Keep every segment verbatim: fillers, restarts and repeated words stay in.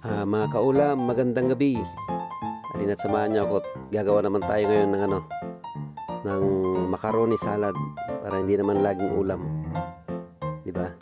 Ah, mga kaulam, magandang gabi. Halina't samahan niyo ako at gagawa naman tayo ngayon ng ano, ng macaroni salad para hindi naman laging ulam. 'Di ba?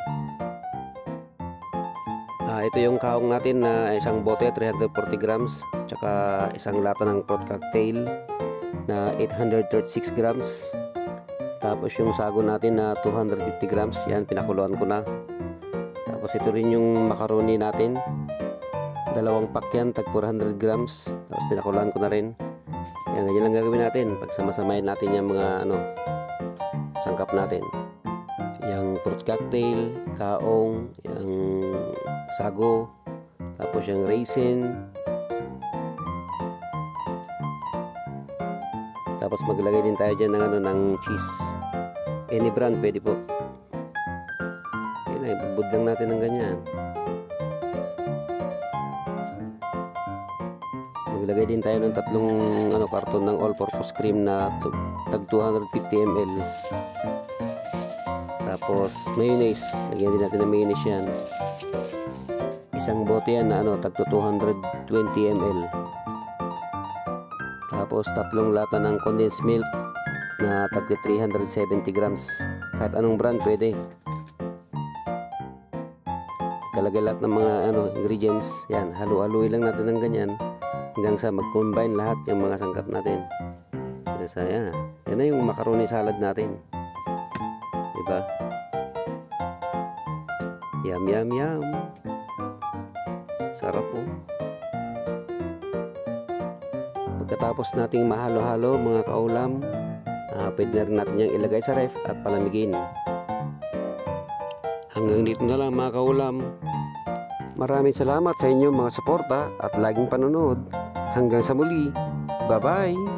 Ah, ito yung kaong natin na isang bote three hundred forty grams, tsaka isang lata ng fruit cocktail na eight hundred thirty-six grams. Tapos yung sago natin na two hundred fifty grams, yan pinakuluan ko na. Tapos ito rin yung macaroni natin. Dalawang pack yan, tag four hundred grams. Tapos pinakuluan ko na rin. Yan, ganyan lang gagawin natin. Pagsama-samahin natin yung mga ano, sangkap natin. Yung fruit cocktail, kaong, yung sago, tapos yung raisin. Tapos maglagay din tayo dyan ng, ano, ng cheese. Any brand pwede po. Yan ay, bubud lang natin ng ganyan. Maglagay din tayo ng tatlong ano, karton ng all-purpose cream na tag two hundred fifty milliliters. Tapos mayonnaise, lagyan din natin ng mayonnaise yan. Isang bote yan na ano, tag two hundred twenty milliliters. Tapos tatlong lata ng condensed milk na tag three hundred seventy grams. Kahit anong brand pwede. Kalagay lahat ng mga ano, ingredients. Yan, halu-haluin lang natin ng ganyan hanggang sa mag-combine lahat yung mga sangkap natin. Kasi yan, yan na yung macaroni salad natin. Diba? Yum, yum, yum. Sarap po. Pagkatapos nating mahalo-halo mga kaulam, uh, pwede na rin natin yung ilagay sa ref at palamigin. Hanggang dito na lang mga kaulam. Maraming salamat sa inyong mga suporta at laging panonood. Hanggang sa muli. Bye-bye!